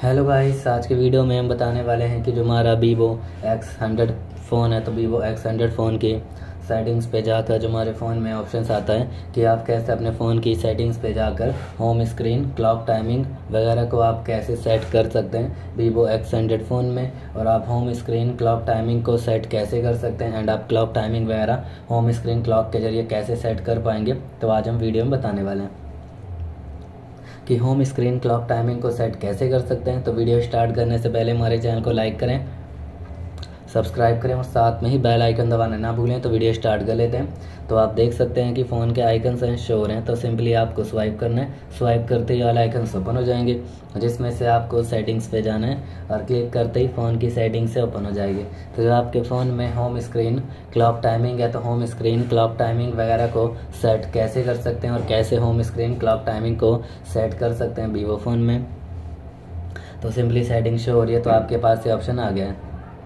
Hello guys, आज के video में हम बताने वाले हैं कि जो हमारा वीवो X100 फ़ोन है तो वीवो X100 फ़ोन की सेटिंग्स पे जाकर जो हमारे फ़ोन में ऑप्शंस आता है कि आप कैसे अपने फ़ोन की सेटिंग्स पे जाकर होम स्क्रीन, क्लॉक टाइमिंग वगैरह को आप कैसे सेट कर सकते हैं वीवो X100 फ़ोन में। और आप होम स्क्रीन क्लॉक टाइमिंग को सेट कैसे कर सकते हैं एंड आप क्लॉक टाइमिंग वगैरह होम स्क्रीन क्लॉक के ज़रिए कैसे सेट कर पाएंगे, तो आज हम वीडियो में बताने वाले हैं कि होम स्क्रीन क्लॉक टाइमिंग को सेट कैसे कर सकते हैं। तो वीडियो स्टार्ट करने से पहले हमारे चैनल को लाइक करें, सब्सक्राइब करें और साथ में ही बेल आइकन दबाना ना भूलें। तो वीडियो स्टार्ट कर लेते हैं। तो आप देख सकते हैं कि फ़ोन के आइकन्स हैं, शो हो रहे हैं। तो सिंपली आपको स्वाइप करना है। स्वाइप करते ही वाले आइकन्स ओपन हो जाएंगे, जिसमें से आपको सेटिंग्स पे जाना है और क्लिक करते ही फ़ोन की सेटिंग से ओपन हो जाएगी। तो जो आपके फ़ोन में होम स्क्रीन क्लॉक टाइमिंग है तो होम स्क्रीन क्लॉक टाइमिंग वगैरह को सेट कैसे कर सकते हैं और कैसे होम स्क्रीन क्लॉक टाइमिंग को सेट कर सकते हैं वीवो फ़ोन में। तो सिंपली सेटिंग शो हो रही है, तो आपके पास ये ऑप्शन आ गया है।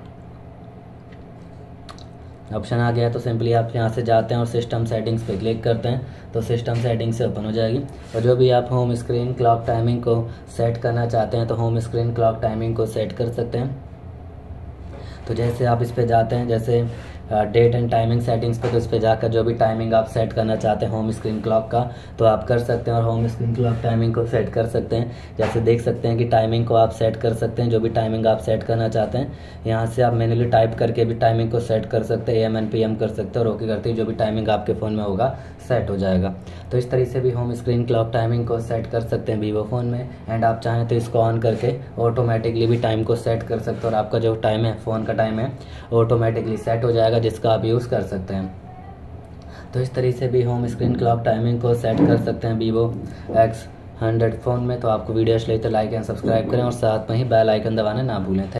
तो सिंपली आप यहाँ से जाते हैं और सिस्टम सेटिंग्स पे क्लिक करते हैं तो सिस्टम सेटिंग्स से ओपन हो जाएगी। और जो भी आप होम स्क्रीन क्लॉक टाइमिंग को सेट करना चाहते हैं तो होम स्क्रीन क्लॉक टाइमिंग को सेट कर सकते हैं। तो जैसे आप इस पे जाते हैं, जैसे डेट एंड टाइमिंग सेटिंग्स पे, तो इस पे जाकर जो भी टाइमिंग आप सेट करना चाहते हैं होम स्क्रीन क्लॉक का तो आप कर सकते हैं और होम स्क्रीन क्लॉक टाइमिंग को सेट कर सकते हैं। जैसे देख सकते हैं कि टाइमिंग को आप सेट कर सकते हैं, जो भी टाइमिंग आप सेट करना चाहते हैं यहाँ से आप मैन्युअली टाइप करके भी टाइमिंग को सेट कर सकते हैं, AM एंड PM कर सकते हैं और ओके करते ही जो भी टाइमिंग आपके फ़ोन में होगा सेट हो जाएगा। तो इस तरीके से भी होम स्क्रीन क्लॉक टाइमिंग को सेट कर सकते हैं वीवो फ़ोन में। एंड आप चाहें तो इसको ऑन करके ऑटोमेटिकली भी टाइम को सेट कर सकते हैं और आपका जो टाइम है, फ़ोन का टाइम है, ऑटोमेटिकली सेट हो जाएगा, जिसका आप यूज़ कर सकते हैं। तो इस तरीके से भी होम स्क्रीन क्लॉक टाइमिंग को सेट कर सकते हैं वीवो X100 फ़ोन में। तो आपको वीडियो अच्छी लगी तो लाइक एंड सब्सक्राइब करें और साथ में ही बेल आइकन दबाना ना भूलें।